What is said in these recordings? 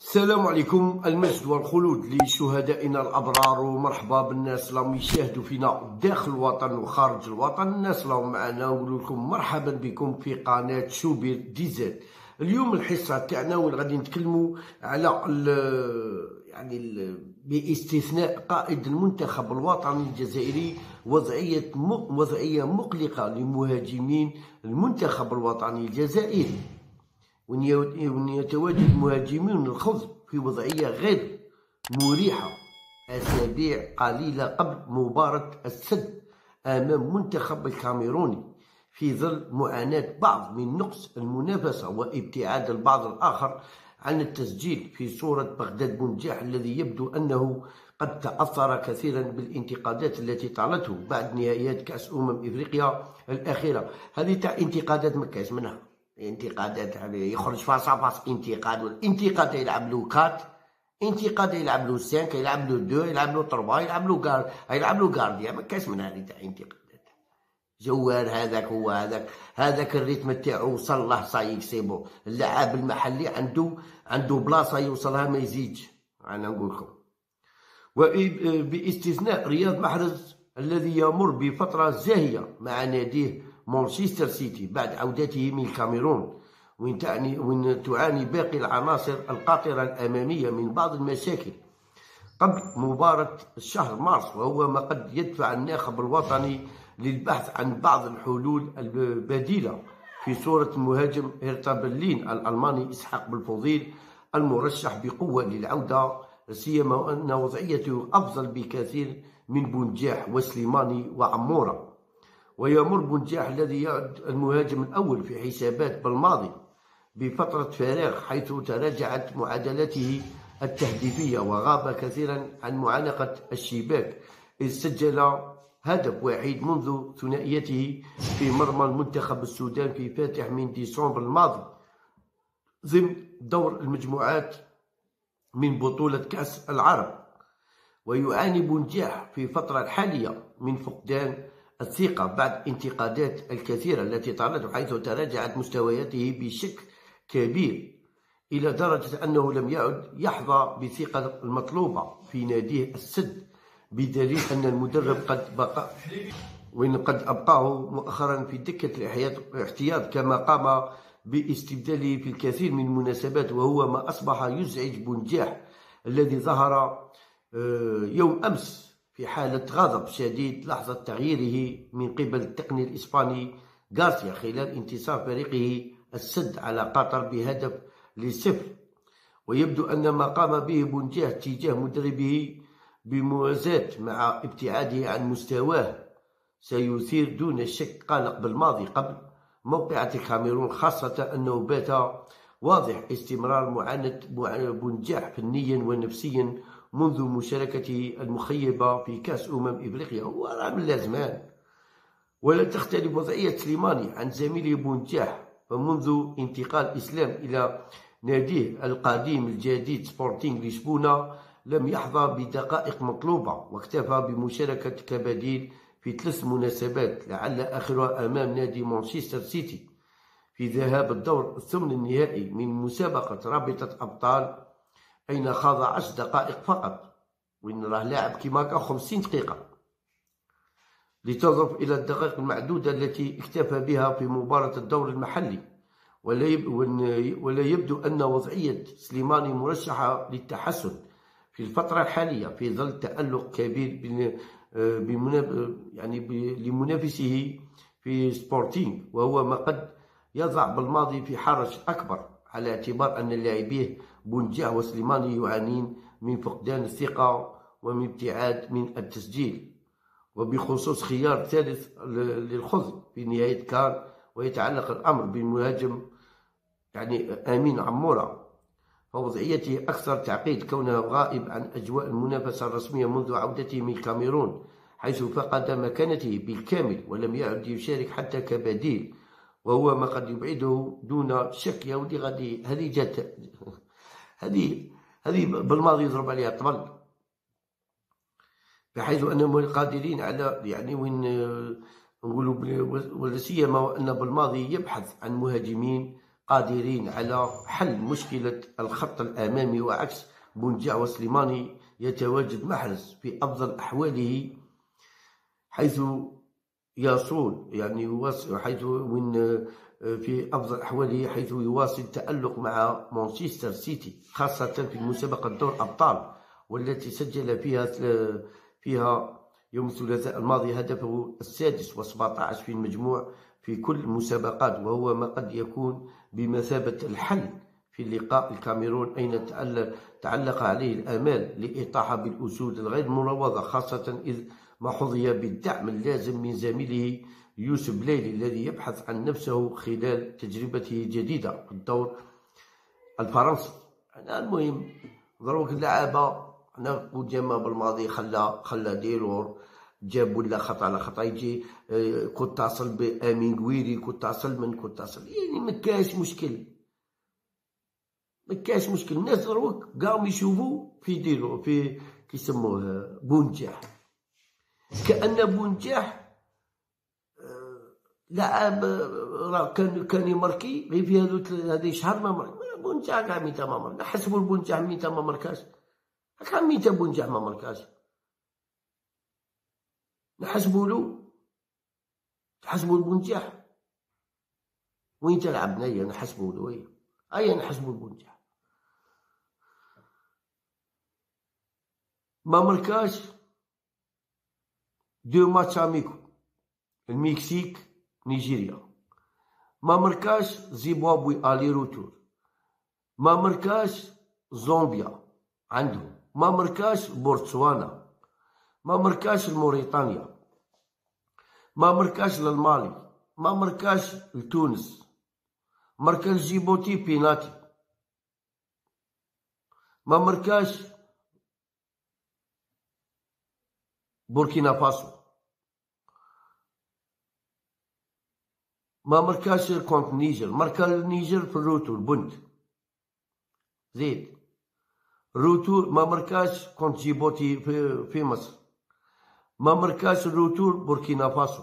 السلام عليكم. المجد والخلود لشهدائنا الأبرار، ومرحبا بالناس اللي يشاهدوا فينا داخل الوطن وخارج الوطن. الناس اللي معنا نقول لكم مرحبا بكم في قناة شوبير دي زد. اليوم الحصة تاعنا وين غادي نتكلموا على باستثناء قائد المنتخب الوطني الجزائري وضعية مقلقة لمهاجمين المنتخب الوطني الجزائري، وأن يتواجد مهاجمون الخضر في وضعية غير مريحة أسابيع قليلة قبل مباراة السد أمام منتخب الكاميروني، في ظل معاناة بعض من نقص المنافسة وابتعاد البعض الآخر عن التسجيل، في صورة بغداد بنجاح الذي يبدو أنه قد تأثر كثيرا بالانتقادات التي طالته بعد نهائيات كأس إفريقيا الأخيرة. هذه تاع انتقادات مكاش منها انتقادات، يخرج فاصا انتقاد، والانتقاد يلعب له كات، انتقاد يلعب له 5، يلعب له 2، يلعب له 3، يلعب له غارديا. ما كاش من هذه تاع انتقادات. جوار هذاك هو هذاك الريتم تاعو وصل له صايك سيبو. اللاعب المحلي عنده بلاصه يوصلها ما يزيدش، انا نقول لكم. وباستثناء رياض محرز الذي يمر بفتره زاهيه مع ناديه مانشستر سيتي بعد عودته من الكاميرون، وين تعاني باقي العناصر القاطرة الأمامية من بعض المشاكل قبل مباراة الشهر مارس، وهو ما قد يدفع الناخب الوطني للبحث عن بعض الحلول البديلة، في صورة المهاجم هيرتا برلين الألماني إسحاق بلفوظيل المرشح بقوة للعودة، سيما أن وضعيته أفضل بكثير من بنجاح وسليماني وعمورة. ويمر بنجاح الذي يعد المهاجم الأول في حسابات بالماضي بفترة فراغ، حيث تراجعت معدلاته التهديفية وغاب كثيرا عن معانقة الشباك، إذ سجل هدف وحيد منذ ثنائيته في مرمى المنتخب السودان في فاتح من ديسمبر الماضي ضمن دور المجموعات من بطولة كأس العرب. ويعاني بنجاح في الفترة الحالية من فقدان الثقة بعد انتقادات الكثيرة التي طالته، حيث تراجعت مستوياته بشكل كبير إلى درجة أنه لم يعد يحظى بالثقة المطلوبة في ناديه السد، بدليل أن المدرب قد أبقاه مؤخرا في دكة الاحتياط، كما قام باستبداله في الكثير من المناسبات، وهو ما أصبح يزعج بنجاح الذي ظهر يوم أمس في حالة غضب شديد لحظة تغييره من قبل التقني الإسباني غارسيا خلال انتصار فريقه السد على قطر ب1-0. ويبدو أن ما قام به بنجاح تجاه مدربه بموازاة مع ابتعاده عن مستواه سيثير دون شك قلق بالماضي قبل موقعة الكاميرون، خاصة أنه بات واضح استمرار معاناة بنجاح فنيا ونفسيا منذ مشاركته المخيبة في كأس إفريقيا، وراه من زمان. ولا تختلف وضعية سليماني عن زميله بنجاح، فمنذ انتقال إسلام إلى ناديه القديم الجديد سبورتينغ لشبونة لم يحظى بدقائق مطلوبة، واكتفى بمشاركة كبديل في 3 مناسبات، لعل آخرها أمام نادي مانشستر سيتي في ذهاب الدور الثمن النهائي من مسابقة رابطة أبطال، أين خاض 10 دقائق فقط، وين راه لاعب كيما هكا 50 دقيقة، لتضف إلى الدقائق المعدودة التي اكتفى بها في مباراة الدور المحلي. ولا يبدو أن وضعية سليماني مرشحة للتحسن في الفترة الحالية، في ظل تألق كبير لمنافسه في سبورتينغ، وهو ما قد يضع بالماضي في حرج أكبر، على اعتبار أن لاعبيه بنجاح وسليماني يعانين من فقدان الثقة ومن ابتعاد من التسجيل. وبخصوص خيار ثالث للخضر في نهاية كان، ويتعلق الأمر بالمهاجم أمين عمورة، فوضعيته أكثر تعقيد كونه غائب عن أجواء المنافسة الرسمية منذ عودته من الكاميرون، حيث فقد مكانته بالكامل ولم يعد يشارك حتى كبديل، وهو ما قد يبعده دون شك. يا ودي غادي هذه جات هذه بالماضي يضرب عليها طبل، بحيث أنهم قادرين على وين نقولوا ولا سيما أن بالماضي يبحث عن مهاجمين قادرين على حل مشكلة الخط الأمامي، وعكس بونجاع وسليماني يتواجد محرز في أفضل أحواله، حيث يصول حيث في أفضل أحواله، حيث يواصل التألق مع مانشستر سيتي، خاصة في مسابقة دور الأبطال، والتي سجل فيها يوم الثلاثاء الماضي هدفه السادس و17 في المجموع في كل المسابقات، وهو ما قد يكون بمثابة الحل في اللقاء الكاميرون، أين تعلق عليه الآمال لإطاحة بالأسود الغير مروضة، خاصة إذ ما حظي بالدعم اللازم من زميله يوسف بليلي الذي يبحث عن نفسه خلال تجربته الجديدة في الدور الفرنسي. المهم دروك اللعابة، أنا قلت جاما بالماضي خلى ديلور جاب ولا خطأ على خطأ، يجي كنت تصل بأمين قويري، كنت تصل يعني مكاش مشكل. الناس دروك قاموا يشوفوا في ديلور، في كيسموه بونجاح، كأن بونجاح لاعب كان يماركي غير في هذه شهر ما مارك. بونجاح كاع ميتا ما مارك، نحسبوا البونجاح ميتا ما ماركاش، كاع ميتا بونجاح ما ماركاش، نحسبوا البونجاح وين تلعبنا هي، نحسبوا له هي نحسبوا البونجاح ما ماركاش. دو ماتش اميكو، المكسيك نيجيريا، ما ماركاش زيمبابوي الي روتور، ما ماركاش زامبيا عندهم، ما ماركاش بورتسوانا، ما ماركاش الموريتانيا، ما ماركاش للمالي، ما ماركاش لتونس، ماركاش جيبوتي بيناتي، ما ماركاش بوركينا فاسو، ما ماركاش كونت نيجر، ماركا النيجر في الروتور بنت زيد روتور، ما ماركاش كونت جيبوتي في مصر، ما ماركاش الروتور بوركينا فاسو،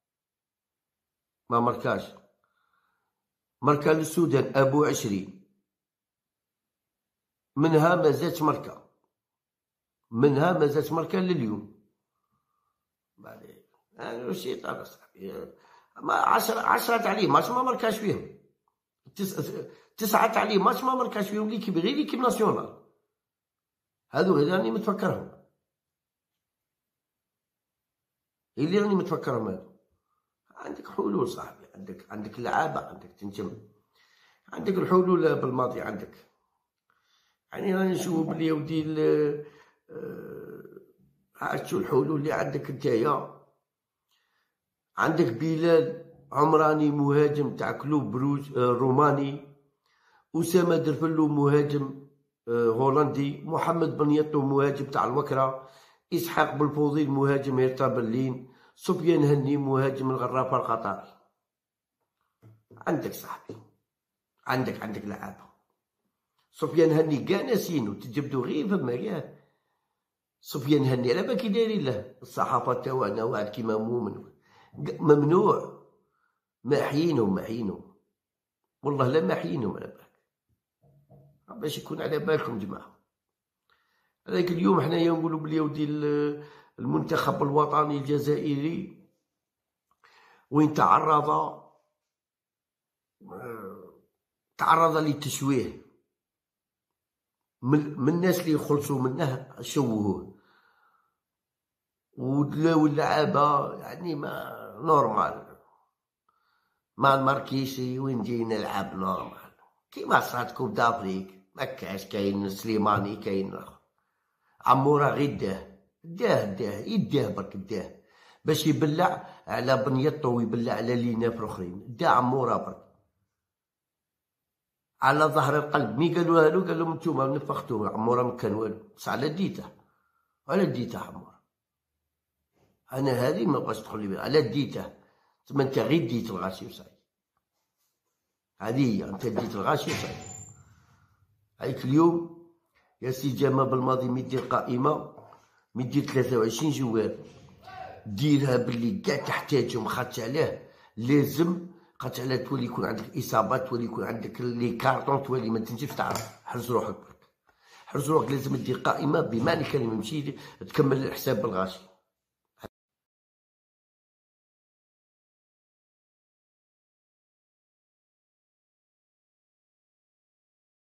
ما ماركاش. ماركا للسودان أبو 20، منها ما زادش ماركا لليوم. بعدين يعني الشيطان أصاحبي، ما 10 تعليمات ما ماركاش فيهم، 9 تعليمات ما ماركاش فيهم ليكيب، غير ليكيب ناسيونال، هذو غير راني متفكرهم، اللي راني متفكرهم هذو. عندك حلول صاحبي، عندك لعابة، عندك تنجم، عندك الحلول بالماضي عندك. يعني راني نشوف بلي يا ودي شو الحلول اللي عندك نتايا. عندك بلال عمراني مهاجم تاع كلوب بروج روماني، أسامة درفلو مهاجم هولندي، محمد بنيطو مهاجم تاع الوكرة، إسحاق بالفوضي مهاجم هيرتا برلين، سفيان هني مهاجم الغرافة القطري. عندك صاحبي، عندك لعابة. سفيان هني كاع ناسينو، تجبدو غير فما كاع. سفيان هني على بالك دايرين له الصحافة تاعنا واحد كيما مؤمن ممنوع، محيينهم والله لا محيينهم على بالك، باش يكون على بالكم جماعة. هذاك اليوم حنايا نقولوا بلي ودي المنتخب الوطني الجزائري وين تعرض للتشويه من الناس اللي يخلصوا منه، شوهوه واللعابة يعني ما نورمال، ما نماركيشي وين جاي نلعب نورمال كيما صارت كوب دافريك. مكاش كاين سليماني، كاين عمورة غير يداه برك داه باش يبلع على بنيطو ويبلع على ليناف الاخرين، دا عمورة برك على ظهر القلب. مي قالوها له قال لهم نتوما نفختوه، عمورة ما كان والو، بصح على ديته عمورة. انا هذه ما بغاش تدخل لي بها، على ديته تما انت غير ديت الغاشي وصاي، هذه هي انت ديت الغاشي وصاي. هايك اليوم يا سي جمال بالماضي ميدير قائمة، ميدير 23 جوار، ديرها باللي كاع تحتاجهم، خاطش علاه لازم بقات على تولي يكون عندك اصابات، تولي يكون عندك لي كارطون، تولي ما تنجمش تعرف. حرز روحك برك، حرز روحك، لازم دير قائمه بمعنى الكلمه، ماشي تكمل الحساب بالغاشي.